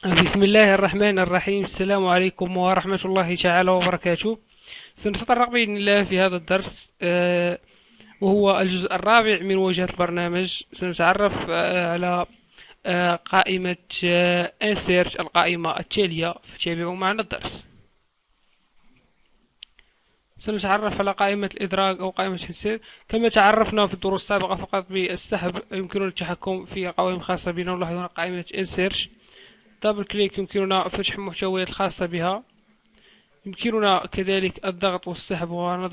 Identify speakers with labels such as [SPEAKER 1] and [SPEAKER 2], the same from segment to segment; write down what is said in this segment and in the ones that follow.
[SPEAKER 1] بسم الله الرحمن الرحيم. السلام عليكم ورحمة الله تعالى وبركاته. سنتطرق بإذن الله في هذا الدرس وهو الجزء الرابع من واجهة البرنامج. سنتعرف على قائمة insert، القائمة التالية، فتابعوا معنا الدرس. سنتعرف على قائمة الإدراج أو قائمة insert. كما تعرفنا في الدروس السابقة فقط بالسحب، يمكننا التحكم في قوائم خاصة بنا. نلاحظ هنا قائمة insert، دبل كليك يمكننا فتح المحتويات الخاصة بها. يمكننا كذلك الضغط والسحب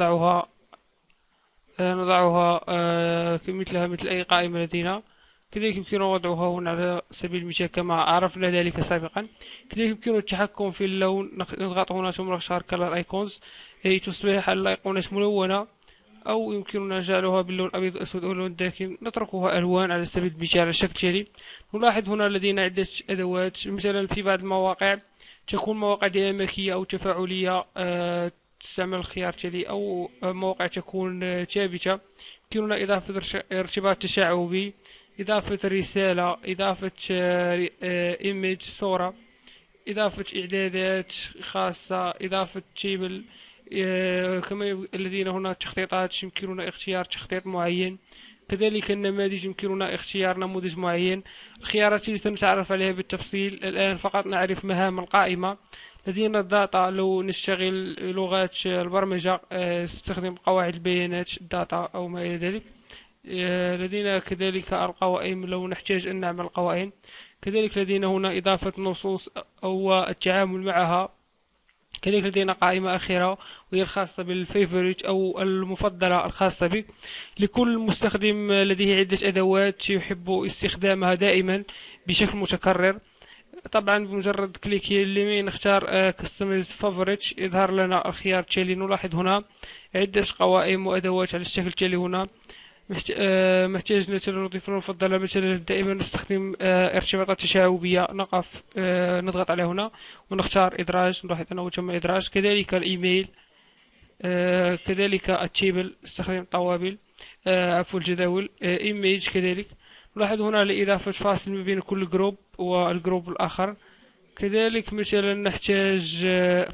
[SPEAKER 1] ونضعها مثلها مثل أي قائمة لدينا. كذلك يمكننا وضعها هنا على سبيل المثال كما عرفنا ذلك سابقا. كذلك يمكننا التحكم في اللون، نضغط هنا ثم نختار كلر ايكونز أي تصبح الأيقونات ملونة، أو يمكننا جعلها باللون الأبيض الأسود أو اللون الداكن، نتركها ألوان على سبيل المثال على الشكل التالي. نلاحظ هنا لدينا عدة أدوات. مثلا في بعض المواقع تكون مواقع ديناميكية أو تفاعلية، تستعمل الخيار التالي، أو مواقع تكون ثابتة. يمكننا إضافة ارتباط تشعبي، إضافة رسالة، إضافة إيميج صورة، إضافة إعدادات خاصة، إضافة تيبل. كما لدينا هنا تخطيطات، يمكننا اختيار تخطيط معين. كذلك النماذج، يمكننا اختيار نموذج معين. الخيارات التي سنتعرف عليها بالتفصيل الآن، فقط نعرف مهام القائمة. لدينا الداتا، لو نشتغل لغات البرمجة نستخدم قواعد البيانات الداتا أو ما إلى ذلك. لدينا كذلك القوائم لو نحتاج أن نعمل قوائم. كذلك لدينا هنا إضافة نصوص أو التعامل معها. كذلك لدينا قائمة أخيرة وهي الخاصة بالفيفوريت أو المفضلة الخاصة بك. لكل مستخدم لديه عدة أدوات يحب استخدامها دائما بشكل متكرر. طبعا بمجرد كليك اليمين نختار Customize Favorites، يظهر لنا الخيار التالي. نلاحظ هنا عدة قوائم وأدوات على الشكل التالي هنا. محتاج مثلا نضيف له المفضلة، مثلا دائما نستخدم ارتباطات تشعبية، نقف نضغط على هنا ونختار إدراج. نلاحظ أنه تم إدراج. كذلك الإيميل، كذلك التيبل نستخدم طوابل، عفوا الجداول، إيميج كذلك. نلاحظ هنا لإضافة فاصل ما بين كل جروب والجروب الآخر. كذلك مثلا نحتاج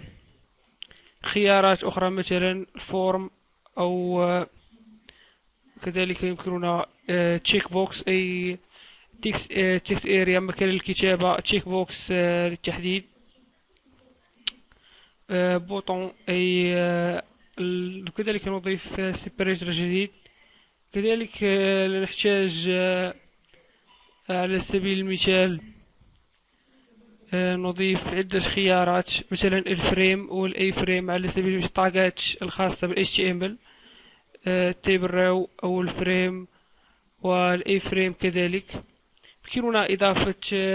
[SPEAKER 1] خيارات أخرى، مثلا فورم، أو كذلك يمكننا تشيك بوكس أي تكست اريا مكان الكتابة، تشيك بوكس للتحديد، بوطون أي كذلك نضيف سيبريتر جديد. كذلك نحتاج على سبيل المثال نضيف عدة خيارات، مثلا الفريم والاي فريم على سبيل المثال، الطاقات الخاصة بال HTML، التيبل راو أو الفريم والاي فريم. كذلك يمكننا إضافة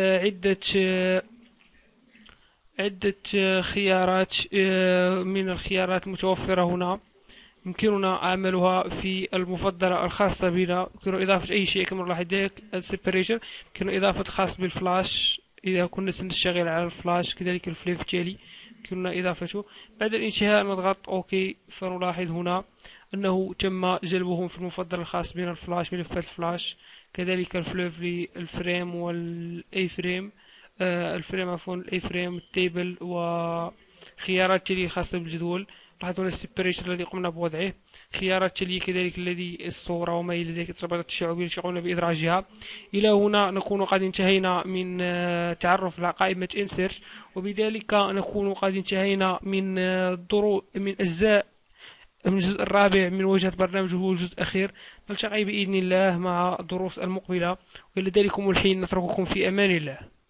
[SPEAKER 1] عدة خيارات من الخيارات المتوفرة هنا. يمكننا عملها في المفضلة الخاصة بنا. يمكن إضافة أي شيء كما نلاحظ ذلك السيبريشن. يمكن إضافة خاص بالفلاش إذا كنا سنشتغل على الفلاش. كذلك الفليف التالي يمكننا إضافته. بعد الانتهاء نضغط أوكي، فنلاحظ هنا أنه تم جلبهم في المفضل الخاص بنا، الفلاش، ملفات الفلاش. كذلك الفلوف للفريم والاي فريم، الفريم عفوا الاي فريم، التيبل، وخيارات تلي الخاصة بالجدول. لاحظوا السيبريشن الذي قمنا بوضعه. خيارات تلي كذلك الذي الصورة وما إلى ذلك، التربطات التشعبية التي قمنا بإدراجها. إلى هنا نكون قد انتهينا من تعرف على قائمة insert، وبذلك نكون قد انتهينا من من أجزاء من الجزء الرابع من واجهة برنامج، وهو الجزء الأخير. نلتقي بإذن الله مع الدروس المقبلة، وإلى ذلكم الحين نترككم في أمان الله.